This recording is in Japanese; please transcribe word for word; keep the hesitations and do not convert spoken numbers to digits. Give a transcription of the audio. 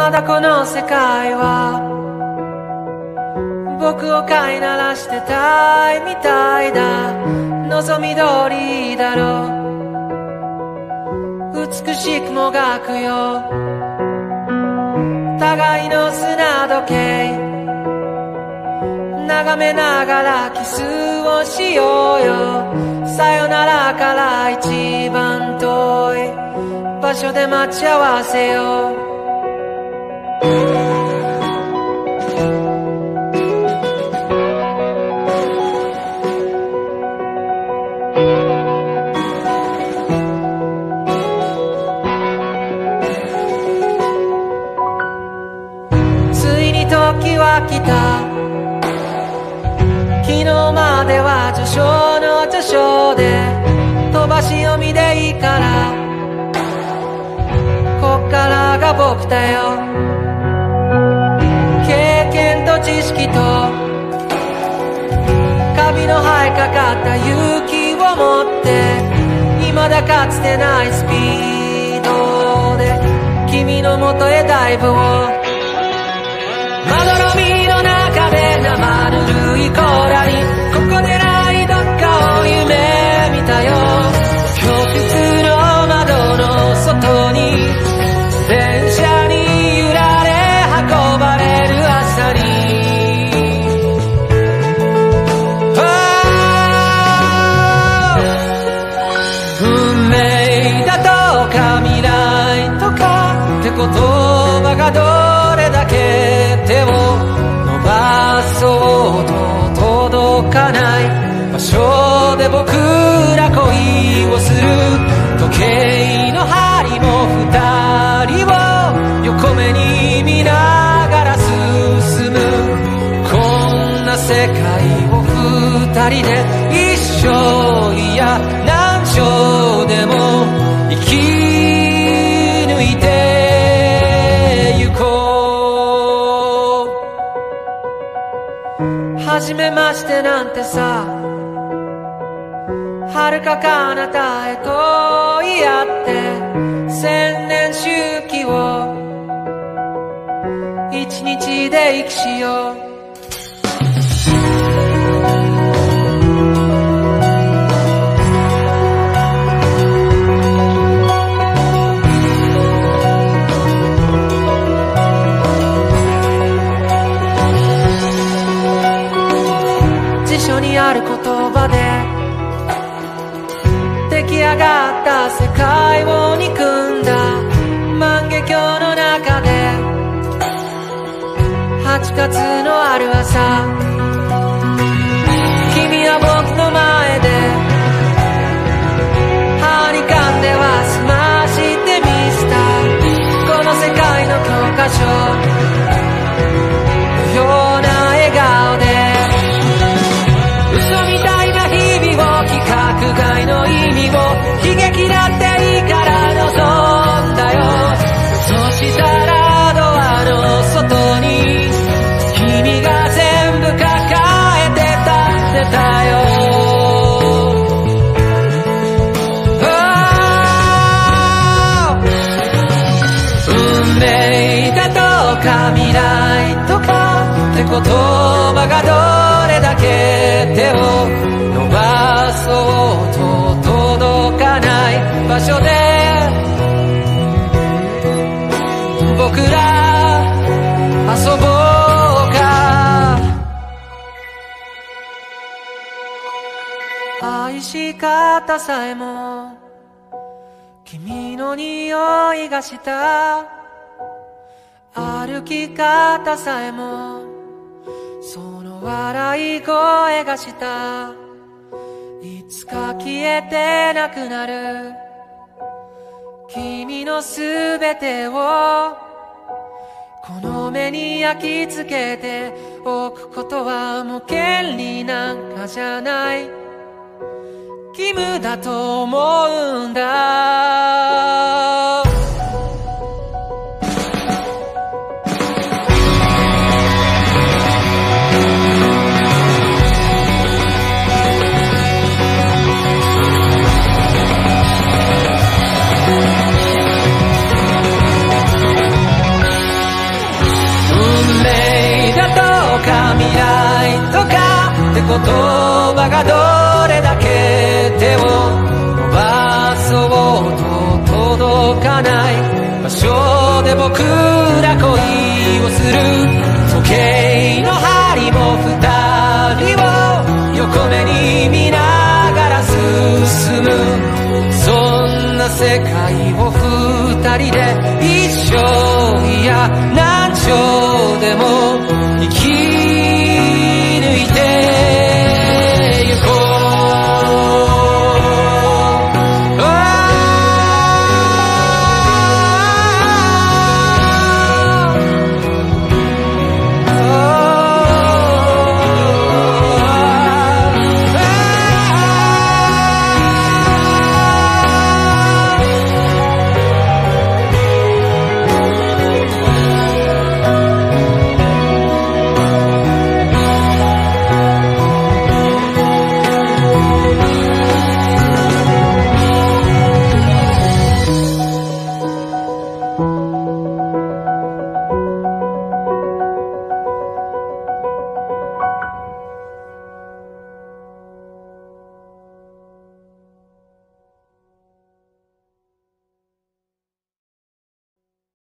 まだこの世界は僕を飼いならしてたいみたいだ。望み通りだろう、美しくもがくよ互いの砂時計、眺めながらキスをしようよ。さよならから一番遠い場所で待ち合わせよう。ついに時は来た。昨日までは序章の序章で飛ばし読みでいいから、こっからが僕だよ。経験と知識とカビの生えかかった勇気を持って、未だかつてないスピードで君の元へダイブを。まどろみの中で生ぬるい甲羅にここでないどっかを夢見たよ。教室の窓の外に電車に揺られ運ばれる朝に、運命だとか未来とかって言葉がどれだけ手を伸ばそうと届かない場所で僕ら恋をする。時計の針も二人を横目に見ながら進む。こんな世界を二人で一生、いや何生でも生き抜いてゆこう。初めましてなんてさ、遥か彼方へと言い合って千年周期を一日で生きしよう。辞書にある言葉で出来上がった世界を憎んだ万華鏡の中ではちがつのある朝、君は僕の前ではにかんでは済ましてみせた。この世界の教科書のような笑顔で嘘みたいな日々を、規格外の意味を悲劇だっていいから望んだよ。そしたらドアの外に君が全部抱えて立ってたよ。運命だとか未来とかって言葉がどれだけ手を伸ばそうと届かない場所で僕ら遊ぼうか。愛し方さえも君の匂いがした。歩き方さえもその笑い声がした。いつか消えてなくなる君のすべてをこの目に焼き付けておくことはもう権利なんかじゃない。義務だと思うんだ。 言葉がどれだけ手を伸ばそうと届かない場所で僕ら恋をする。時計の針も二人を横目に見ながら進む。そんな世界を二人で一生いや何生でも